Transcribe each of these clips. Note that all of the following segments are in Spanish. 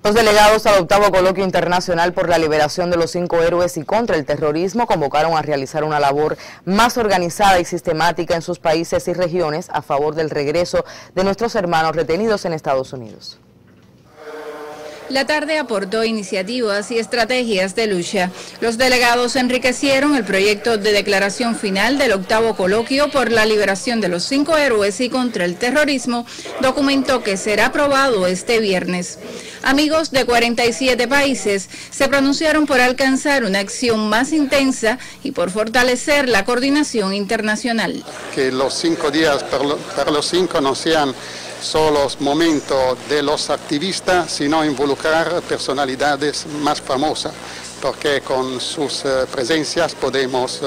Los delegados al 8º Coloquio Internacional por la Liberación de los 5 Héroes y contra el Terrorismo convocaron a realizar una labor más organizada y sistemática en sus países y regiones a favor del regreso de nuestros hermanos retenidos en Estados Unidos. La tarde aportó iniciativas y estrategias de lucha. Los delegados enriquecieron el proyecto de declaración final del 8º Coloquio por la Liberación de los 5 Héroes y contra el Terrorismo, documento que será aprobado este viernes. Amigos de 47 países se pronunciaron por alcanzar una acción más intensa y por fortalecer la coordinación internacional. Que los 5 días para los 5 no sean solo momentos de los activistas, sino involucrar personalidades más famosas, porque con sus presencias podemos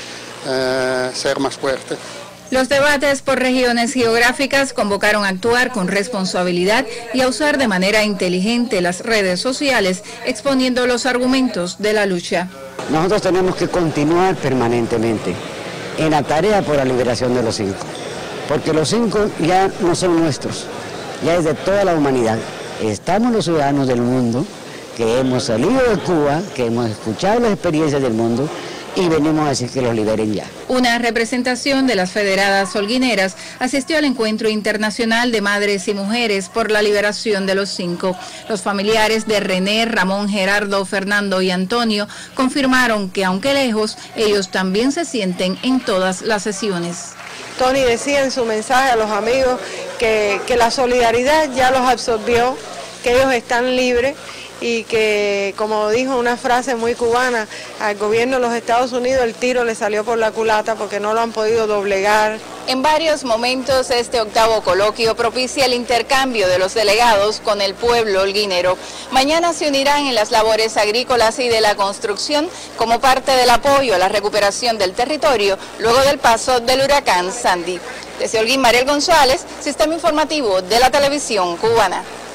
ser más fuertes. Los debates por regiones geográficas convocaron a actuar con responsabilidad y a usar de manera inteligente las redes sociales, exponiendo los argumentos de la lucha. Nosotros tenemos que continuar permanentemente en la tarea por la liberación de los 5. Porque los 5 ya no son nuestros, ya es de toda la humanidad. Estamos los ciudadanos del mundo que hemos salido de Cuba, que hemos escuchado las experiencias del mundo y venimos a decir que los liberen ya. Una representación de las federadas holguineras asistió al Encuentro Internacional de Madres y Mujeres por la Liberación de los 5. Los familiares de René, Ramón, Gerardo, Fernando y Antonio confirmaron que aunque lejos, ellos también se sienten en todas las sesiones. Tony decía en su mensaje a los amigos que la solidaridad ya los absorbió, que ellos están libres y que, como dijo una frase muy cubana, al gobierno de los Estados Unidos el tiro le salió por la culata porque no lo han podido doblegar. En varios momentos este 8º Coloquio propicia el intercambio de los delegados con el pueblo holguinero. Mañana se unirán en las labores agrícolas y de la construcción como parte del apoyo a la recuperación del territorio luego del paso del huracán Sandy. Desde Holguín, Mariel González, Sistema Informativo de la Televisión Cubana.